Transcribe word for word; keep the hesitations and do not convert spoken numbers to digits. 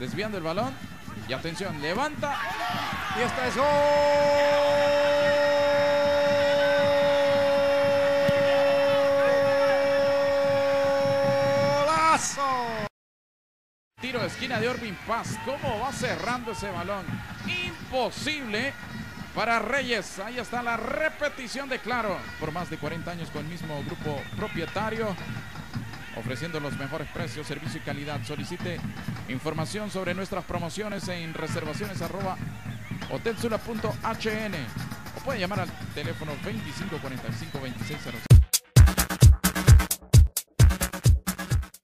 desviando el balón. Y atención, levanta. Y esta es golazo. Tiro de esquina de Orvin Paz. ¿Cómo va cerrando ese balón? Imposible para Reyes. Ahí está la repetición de Claro. Por más de cuarenta años con el mismo grupo propietario, ofreciendo los mejores precios, servicio y calidad. Solicite información sobre nuestras promociones en reservaciones arroba hotelsula punto h n o puede llamar al teléfono veinticinco cuarenta y cinco veintiséis cero.